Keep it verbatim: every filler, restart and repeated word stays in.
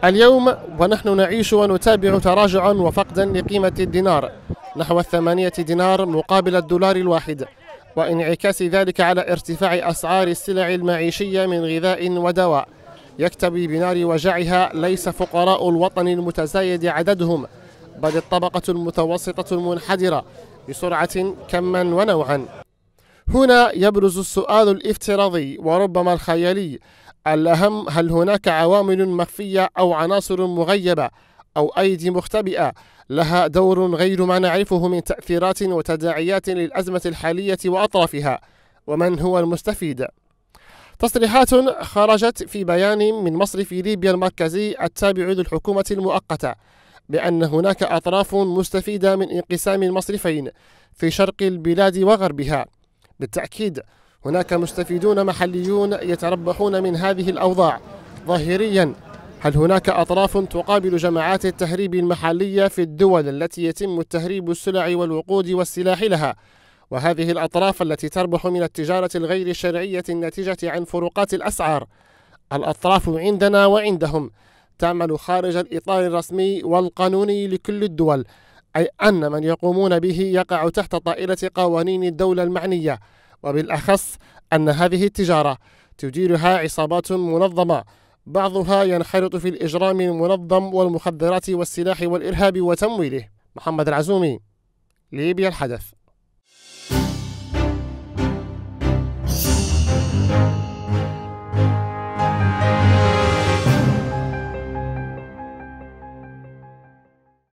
اليوم ونحن نعيش ونتابع تراجعا وفقدا لقيمة الدينار نحو الثمانية دينار مقابل الدولار الواحد، وانعكاس ذلك على ارتفاع أسعار السلع المعيشية من غذاء ودواء، يكتوي بنار وجعها ليس فقراء الوطن المتزايد عددهم، بل الطبقة المتوسطة المنحدرة بسرعة كما ونوعا. هنا يبرز السؤال الافتراضي وربما الخيالي الأهم: هل هناك عوامل مخفية أو عناصر مغيبة أو أيدي مختبئة لها دور غير ما نعرفه من تأثيرات وتداعيات للأزمة الحالية وأطرافها؟ ومن هو المستفيد؟ تصريحات خرجت في بيان من مصرف ليبيا المركزي التابع للحكومة المؤقتة بأن هناك أطراف مستفيدة من انقسام المصرفين في شرق البلاد وغربها. بالتأكيد هناك مستفيدون محليون يتربحون من هذه الأوضاع ظاهريا. هل هناك أطراف تقابل جماعات التهريب المحلية في الدول التي يتم التهريب السلع والوقود والسلاح لها؟ وهذه الأطراف التي تربح من التجارة الغير الشرعية الناتجة عن فروقات الأسعار. الأطراف عندنا وعندهم تعمل خارج الإطار الرسمي والقانوني لكل الدول، أي أن من يقومون به يقع تحت طائلة قوانين الدولة المعنية، وبالأخص أن هذه التجارة تديرها عصابات منظمة، بعضها ينخرط في الإجرام المنظم والمخدرات والسلاح والإرهاب وتمويله. محمد العزومي، ليبيا الحدث.